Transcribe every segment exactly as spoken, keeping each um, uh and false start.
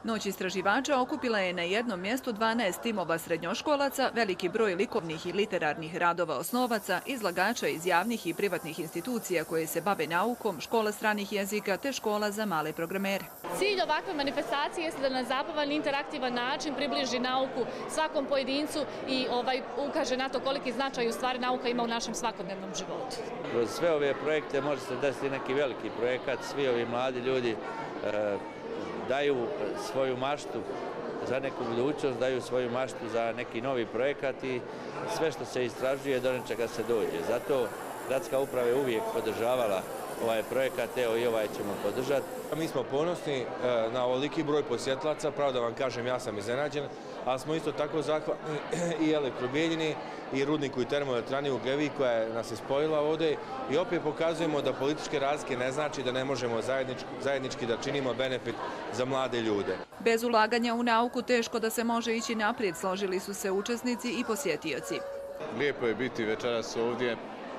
Noć istraživača okupila je na jednom mjestu dvanaest timova srednjoškolaca, veliki broj likovnih i literarnih radova osnovaca, izlagača iz javnih i privatnih institucija koje se bave naukom, škola stranih jezika te škola za male programere. Cilj ovakve manifestacije je da na zabavan i interaktivan način približi nauku svakom pojedincu i ovaj, ukaže na to koliki značaj u stvari nauka ima u našem svakodnevnom životu. Kroz sve ove projekte može se desiti neki veliki projekat, svi ovi mladi ljudi e, daju svoju maštu za neku budućnost, daju svoju maštu za neki novi projekat i sve što se istražuje do nečega se dođe. Zato gradska uprava je uvijek podržavala ovaj projekat, evo i ovaj ćemo podržati. Mi smo ponosni na ovoliki broj posjetilaca, pravo da vam kažem, ja sam iznenađen, ali smo isto tako zahvalni i Elektrobijeljini i rudniku i termoelektrani u Gljevi koja nas je spojila ovdje i opet pokazujemo da političke razlike ne znači da ne možemo zajednički, zajednički da činimo benefit za mlade ljude. Bez ulaganja u nauku teško da se može ići naprijed, složili su se učesnici i posjetioci. Lijepo je biti večeras ovdje,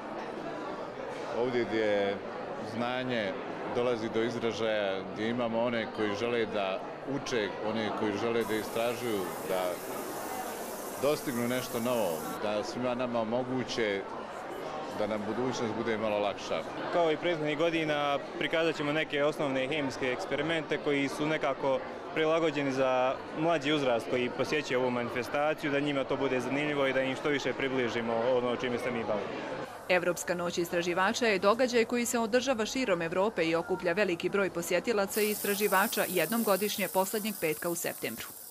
ovdje gdje znanje dolazi do izražaja, gdje imamo one koji žele da uče, one koji žele da istražuju, da dostignu nešto novo, da svima nama omoguće da nam budućnost bude malo lakša. Kao i prethodnih godina prikazat ćemo neke osnovne hemijske eksperimente koji su nekako prilagođeni za mlađi uzrast koji posjećuje ovu manifestaciju, da njima to bude zanimljivo i da im što više približimo ono čime se mi bavimo. Evropska noć istraživača je događaj koji se održava širom Evrope i okuplja veliki broj posjetilaca i istraživača jednom godišnje poslednjeg petka u septembru.